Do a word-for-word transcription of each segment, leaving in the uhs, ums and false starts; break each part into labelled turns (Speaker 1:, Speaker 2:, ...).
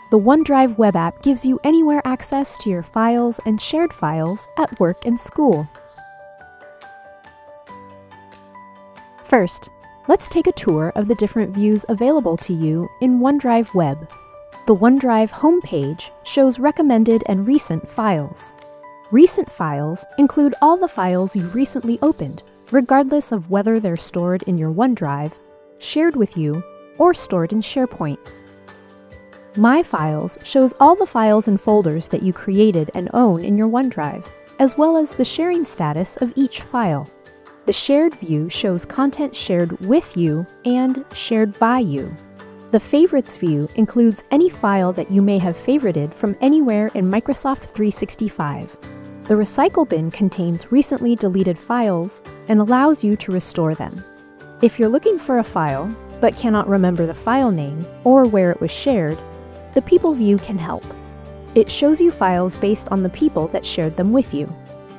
Speaker 1: The OneDrive web app gives you anywhere access to your files and shared files at work and school. First, let's take a tour of the different views available to you in OneDrive Web. The OneDrive homepage shows recommended and recent files. Recent files include all the files you've recently opened, regardless of whether they're stored in your OneDrive, shared with you, or stored in SharePoint. My Files shows all the files and folders that you created and own in your OneDrive, as well as the sharing status of each file. The Shared view shows content shared with you and shared by you. The Favorites view includes any file that you may have favorited from anywhere in Microsoft three sixty-five. The Recycle bin contains recently deleted files and allows you to restore them. If you're looking for a file, but cannot remember the file name or where it was shared, the People view can help. It shows you files based on the people that shared them with you.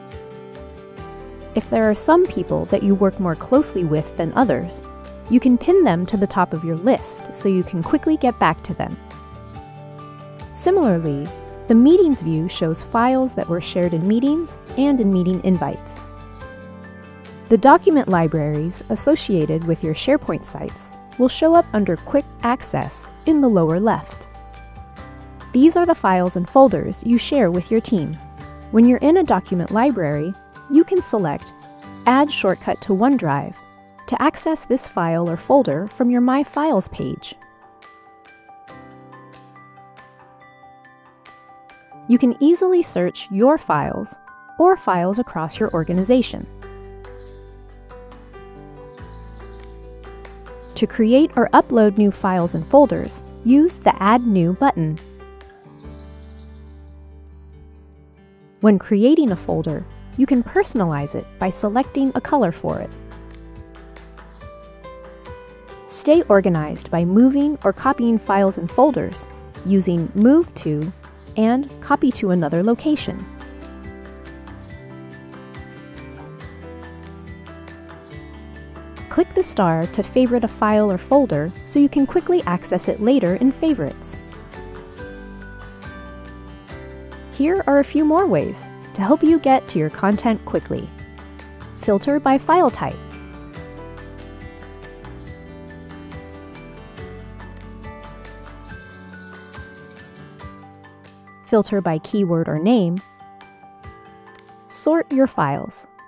Speaker 1: If there are some people that you work more closely with than others, you can pin them to the top of your list so you can quickly get back to them. Similarly, the Meetings view shows files that were shared in meetings and in meeting invites. The document libraries associated with your SharePoint sites will show up under Quick Access in the lower left. These are the files and folders you share with your team. When you're in a document library, you can select Add Shortcut to OneDrive to access this file or folder from your My Files page. You can easily search your files or files across your organization. To create or upload new files and folders, use the Add New button. When creating a folder, you can personalize it by selecting a color for it. Stay organized by moving or copying files and folders using Move To and Copy to another location. Click the star to favorite a file or folder so you can quickly access it later in Favorites. Here are a few more ways to help you get to your content quickly. Filter by file type. Filter by keyword or name. Sort your files.